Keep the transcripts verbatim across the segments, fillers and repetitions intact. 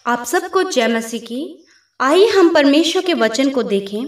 आप सबको जय मसीह की। आइए हम परमेश्वर के वचन को देखें।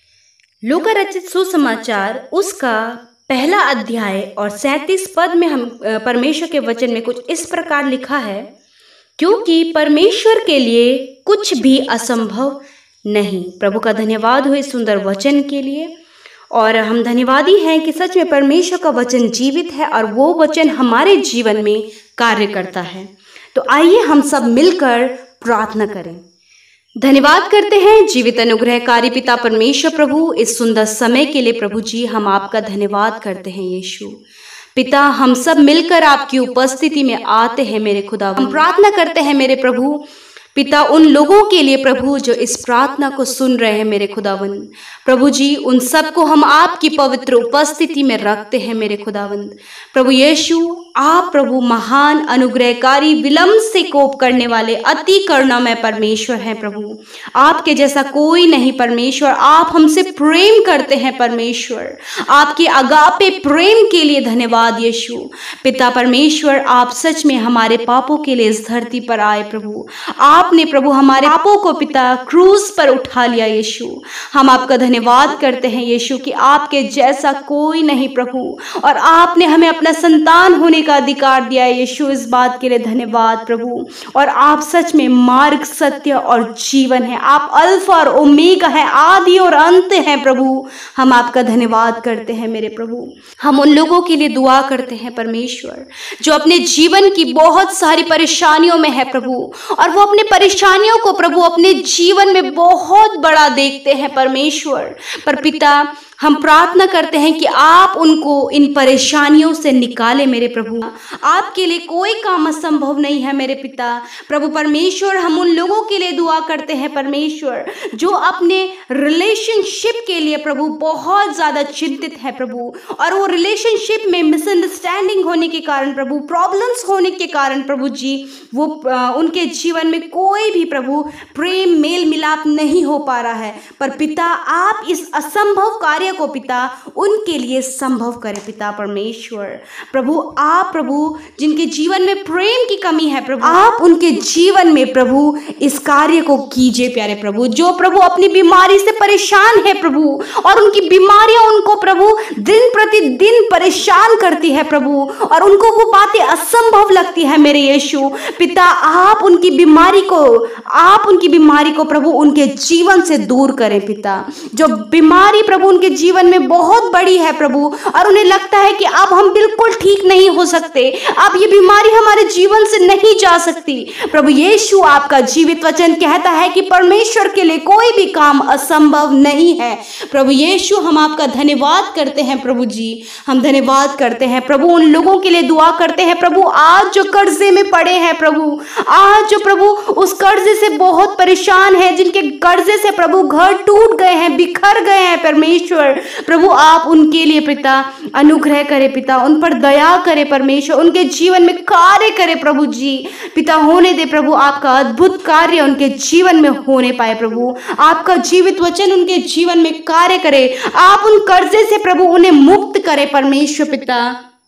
लूका रचित सुसमाचार उसका पहला अध्याय और सैंतीस पद में हम परमेश्वर के वचन में कुछ इस प्रकार लिखा है, क्योंकि परमेश्वर के लिए कुछ भी असंभव नहीं। प्रभु का धन्यवाद हो इस सुंदर वचन के लिए। और हम धन्यवादी हैं कि सच में परमेश्वर का वचन जीवित है और वो वचन हमारे जीवन में कार्य करता है। तो आइए हम सब मिलकर प्रार्थना करें। धन्यवाद करते हैं जीवित अनुग्रहकारी पिता परमेश्वर प्रभु, इस सुंदर समय के लिए प्रभु जी हम आपका धन्यवाद करते हैं। यीशु पिता, हम सब मिलकर आपकी उपस्थिति में आते हैं मेरे खुदा। हम प्रार्थना करते हैं मेरे प्रभु पिता उन लोगों के लिए प्रभु जो इस प्रार्थना को सुन रहे हैं मेरे खुदावन। प्रभु जी उन सबको हम आपकी पवित्र उपस्थिति में रखते हैं मेरे खुदावंद। प्रभु यीशु आप प्रभु महान अनुग्रहकारी, विलंब से कोप करने वाले, अति करुणामय परमेश्वर हैं प्रभु। आपके जैसा कोई नहीं परमेश्वर। आप हमसे प्रेम करते हैं परमेश्वर। आपके अगापे प्रेम के लिए धन्यवाद यीशु। पिता परमेश्वर, आप सच में हमारे पापों के लिए इस धरती पर आए प्रभु। आपने प्रभु हमारे पापों को पिता क्रूस पर उठा लिया यीशु। हम आपका धन्यवाद करते हैं यीशु कि आपके जैसा कोई नहीं प्रभु, और आपने हमें अपना संतान होने का अधिकार दिया है यीशु। इस बात के लिए धन्यवाद प्रभु। और आप सच में मार्ग, सत्य और जीवन है। आप अल्फा और ओमेगा है, आदि और अंत हैं प्रभु। हम आपका धन्यवाद करते हैं मेरे प्रभु। हम उन लोगों के लिए दुआ करते हैं परमेश्वर जो अपने जीवन की बहुत सारी परेशानियों में है प्रभु, और वो अपने परेशानियों को प्रभु अपने जीवन में बहुत बड़ा देखते हैं परमेश्वर। पर पिता हम प्रार्थना करते हैं कि आप उनको इन परेशानियों से निकाले मेरे प्रभु। आपके लिए कोई काम असंभव नहीं है मेरे पिता। प्रभु परमेश्वर, हम उन लोगों के लिए दुआ करते हैं परमेश्वर जो अपने रिलेशनशिप के लिए प्रभु बहुत ज़्यादा चिंतित है प्रभु, और वो रिलेशनशिप में मिसअंडरस्टैंडिंग होने के कारण प्रभु, प्रॉब्लम्स होने के कारण प्रभु जी वो उनके जीवन में कोई भी प्रभु प्रेम, मेल मिलाप नहीं हो पा रहा है। पर पिता आप इस असंभव कार्य को पिता उनके लिए संभव करें पिता परमेश्वर। प्रभु आप प्रभु जिनके जीवन में प्रेम की कमी है प्रभु, आप उनके जीवन में प्रभु इस कार्य को कीजिए प्यारे प्रभु। जो प्रभु अपनी बीमारी से परेशान है प्रभु, और उनकी बीमारियां उनको प्रभु दिन प्रतिदिन परेशान करती है प्रभु, और उनको वो बातें असंभव लगती है मेरे यीशु पिता, आप उनकी बीमारी को आप उनकी बीमारी को प्रभु उनके जीवन से दूर करें पिता। जो बीमारी प्रभु उनके जीवन में बहुत बड़ी है प्रभु, और उन्हें लगता है कि अब हम बिल्कुल ठीक नहीं हो सकते, अब ये बीमारी हमारे जीवन से नहीं जा सकती। प्रभु यीशु आपका जीवित वचन कहता है कि परमेश्वर के लिए कोई भी काम असंभव नहीं है। प्रभु यीशु हम आपका धन्यवाद करते हैं प्रभु जी। हम धन्यवाद करते हैं प्रभु, उन लोगों के लिए दुआ करते हैं प्रभु आज जो कर्जे में पड़े हैं प्रभु, आज जो प्रभु उस कर्जे से बहुत परेशान है, जिनके कर्जे से प्रभु घर टूट गए हैं, बिखर गए हैं परमेश्वर। प्रभु आप उनके लिए पिता अनुग्रह करे पिता, उन पर दया करे परमेश्वर, उनके जीवन में कार्य करे प्रभु जी पिता। होने दे प्रभु आपका अद्भुत कार्य उनके जीवन में होने पाए प्रभु। आपका जीवित वचन उनके जीवन में कार्य करे। आप उन कर्जे से प्रभु उन्हें मुक्त करे परमेश्वर पिता।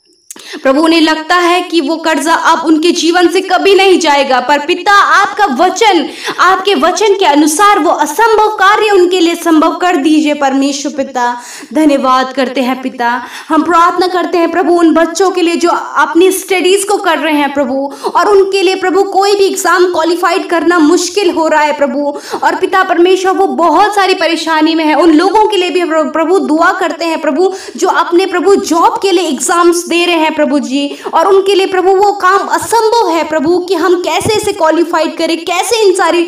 प्रभु उन्हें लगता है कि वो कर्जा अब उनके जीवन से कभी नहीं जाएगा, पर पिता आपका वचन, आपके वचन के अनुसार वो असंभव कार्य उनके लिए संभव कर दीजिए परमेश्वर पिता। धन्यवाद करते हैं पिता। हम प्रार्थना करते हैं प्रभु उन बच्चों के लिए जो अपनी स्टडीज को कर रहे हैं प्रभु, और उनके लिए प्रभु कोई भी एग्जाम क्वालिफाइड करना मुश्किल हो रहा है प्रभु, और पिता परमेश्वर वो बहुत सारी परेशानी में है। उन लोगों के लिए भी प्रभु दुआ करते हैं प्रभु जो अपने प्रभु जॉब के लिए एग्जाम्स दे रहे हैं प्रभु जी, और उनके लिए प्रभु वो काम असंभव है प्रभु कि हम कैसे इसे क्वालिफाइड करें, कैसे इन सारी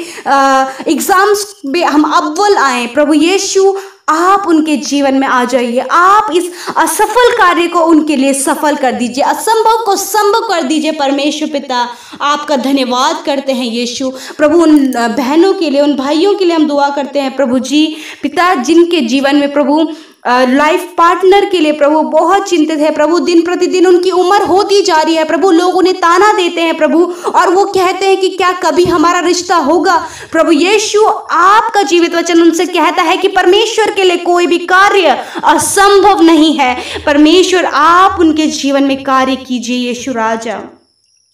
एग्जाम्स में हम अव्वल आए। प्रभु यीशु आप उनके जीवन में आ जाइए। आप इस असफल कार्य को उनके लिए सफल कर दीजिए, असंभव को संभव कर दीजिए परमेश्वर पिता। आपका धन्यवाद करते हैं यीशु। प्रभु उन बहनों के लिए, उन भाइयों के लिए हम दुआ करते हैं प्रभु जी पिता, जिनके जीवन में प्रभु लाइफ पार्टनर के लिए प्रभु बहुत चिंतित है प्रभु। दिन प्रतिदिन उनकी उम्र होती जा रही है प्रभु, लोग उन्हें ताना देते हैं प्रभु, और वो कहते हैं कि क्या कभी हमारा रिश्ता होगा। प्रभु यीशु आपका जीवित वचन उनसे कहता है कि परमेश्वर के लिए कोई भी कार्य असंभव नहीं है। परमेश्वर आप उनके जीवन में कार्य कीजिए यीशु राजा।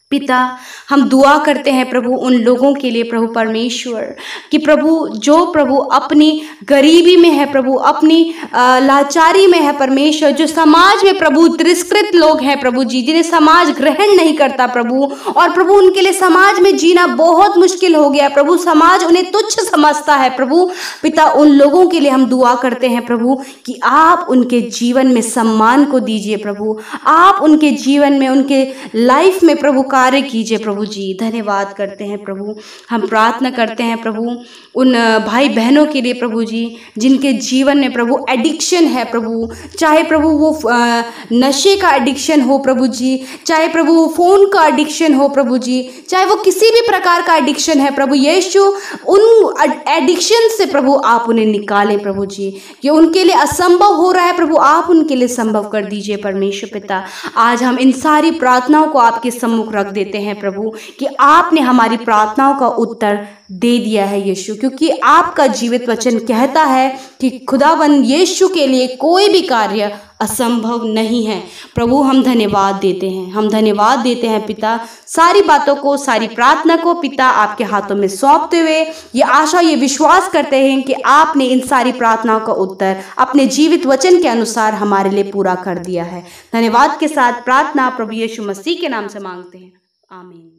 पिता, हम दुआ करते हैं प्रभु उन लोगों के लिए प्रभु परमेश्वर कि प्रभु जो प्रभु अपनी गरीबी में है, प्रभु अपनी लाचारी में है परमेश्वर, जो समाज में प्रभु तिरस्कृत लोग हैं प्रभु जी, जिन्हें समाज ग्रहण नहीं करता प्रभु, और प्रभु उनके लिए समाज में जीना बहुत मुश्किल हो गया प्रभु, समाज उन्हें तुच्छ समझता है प्रभु। पिता, उन लोगों के लिए हम दुआ करते हैं प्रभु कि आप उनके जीवन में सम्मान को दीजिए प्रभु, आप उनके जीवन में, उनके लाइफ में प्रभु कार्य कीजिए प्रभु जी। धन्यवाद करते हैं प्रभु। हम प्रार्थना करते हैं प्रभु उन भाई बहनों के लिए प्रभु जी, जिनके जीवन में प्रभु एडिक्शन है प्रभु, चाहे प्रभु वो नशे का एडिक्शन हो प्रभु जी, चाहे प्रभु वो फोन का एडिक्शन हो प्रभु जी, चाहे वो किसी भी प्रकार का एडिक्शन है प्रभु यीशु, उन एडिक्शन से प्रभु आप उन्हें निकालें प्रभु जी। ये उनके लिए असंभव हो रहा है प्रभु, आप उनके लिए संभव कर दीजिए परमेश्वर पिता। आज हम इन सारी प्रार्थनाओं को आपके सम्मुख रख देते हैं प्रभु कि आपने हमारी प्रार्थनाओं का उत्तर दे दिया है यीशु, क्योंकि आपका जीवित वचन कहता है कि खुदावंद यीशु के लिए कोई भी कार्य असंभव नहीं है। प्रभु हम धन्यवाद देते हैं, हम धन्यवाद देते हैं पिता, सारी बातों को, सारी प्रार्थना को पिता आपके हाथों में सौंपते हुए ये आशा, ये विश्वास करते हैं कि आपने इन सारी प्रार्थनाओं का उत्तर अपने जीवित वचन के अनुसार हमारे लिए पूरा कर दिया है। धन्यवाद के साथ प्रार्थना प्रभु यीशु मसीह के नाम से मांगते हैं, आमीन।